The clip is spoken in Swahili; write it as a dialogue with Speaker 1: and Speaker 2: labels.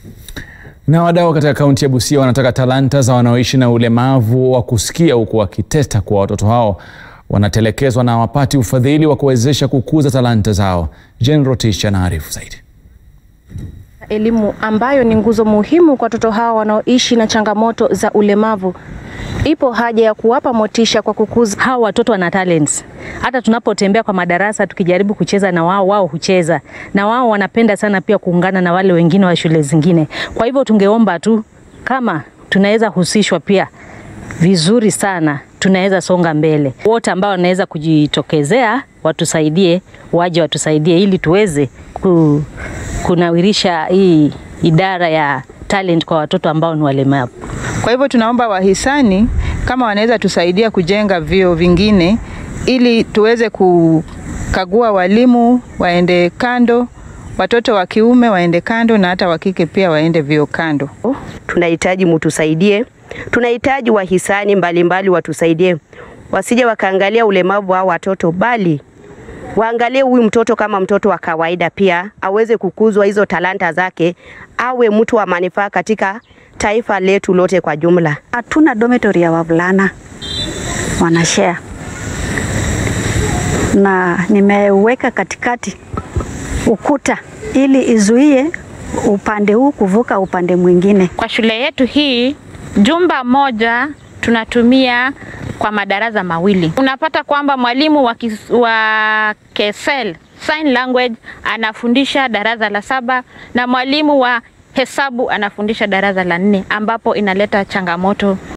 Speaker 1: Na wadau katika kaunti ya Busia wanataka talanta za wanaoishi na ulemavu wa kusikia huku wakiteta kwa watoto hao wanatelekezwa na hawapati ufadhili wa kuwawezesha kukuza talanta zao. Jen Rotisha anaarifu zaidi.
Speaker 2: Elimu ambayo ni nguzo muhimu kwa watoto hao wanaoishi na changamoto za ulemavu. Ipo haja ya kuwapa motisha kwa kukuza.
Speaker 3: Hao watoto wana talents. Hata tunapotembea kwa madarasa tukijaribu kucheza na wao hucheza. Na wao wanapenda sana pia kuungana na wale wengine wa shule zingine. Kwa hivyo tungeomba tu kama tunaweza husishwa pia vizuri sana, tunaweza songa mbele. Wote ambao wanaweza kujitokezea watusaidie, waje watusaidie ili tuweze kunawirisha hii idara ya talent kwa watoto ambao ni walemavu.
Speaker 4: Kwa hivyo tunaomba wahisani kama wanaweza tusaidia kujenga vyuo vingine ili tuweze kukagua walimu waende kando, watoto wa kiume waende kando na hata wa kike pia waende vyuo kando.
Speaker 5: Tunahitaji mtusaidie. Tunahitaji wahisani mbalimbali watusaidie. Wasije wakaangalia ulemavu wa watoto bali waangalie huyu mtoto kama mtoto wa kawaida pia aweze kukuzwa hizo talanta zake, awe mtu wa manufaa katika taifa letu lote kwa jumla.
Speaker 6: Hatuna dormitory ya wavulana, wanashare. Na nimeweka katikati ukuta ili izuie upande huu kuvuka upande mwingine.
Speaker 7: Kwa shule yetu hii, jumba moja tunatumia kwa madarasa mawili. Unapata kwamba mwalimu wa KSL sign language anafundisha darasa la 7 na mwalimu wa hesabu anafundisha darasa la 4, ambapo inaleta changamoto